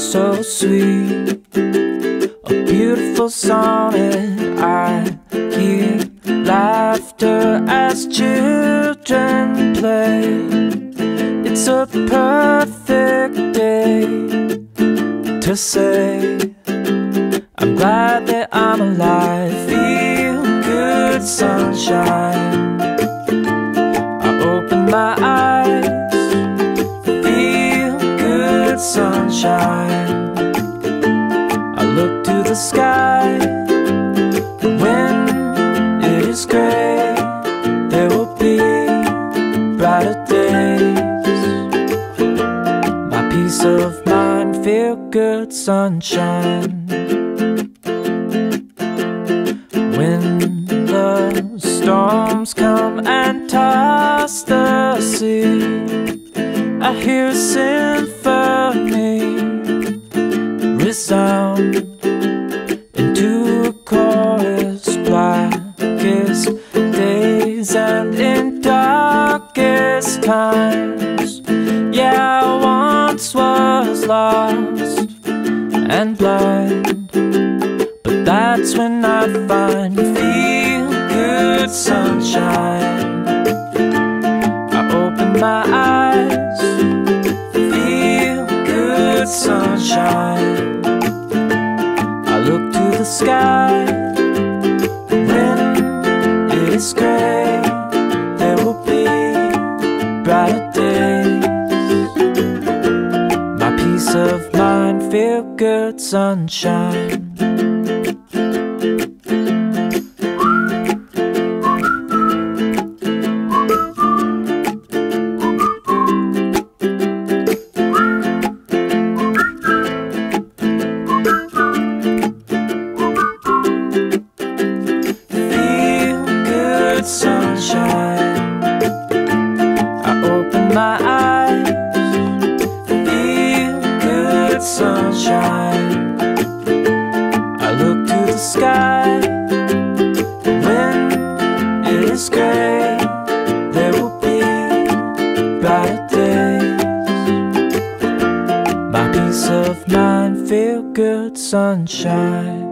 so sweet, a beautiful sonnet. I hear laughter as children play. It's a perfect day to say I'm glad that I'm alive. Feel good sunshine. I open my eyes. Feel good sunshine. I look to the sky. When it is gray, there will be brighter days. My peace of mind, feel good sunshine. When the storms come and toss the sea, I hear a symphony resound into a chorus. Blackest days and in darkest times, yeah, I once was lost and blind, but that's when I find feel good sunshine. I open my eyes. Feel good sunshine. I look to the sky. When it is gray, there will be brighter days. My peace of mind, feel good sunshine. Sunshine. I open my eyes. Feel good sunshine. I look to the sky. When it is gray, there will be brighter days. My peace of mind, feel good sunshine.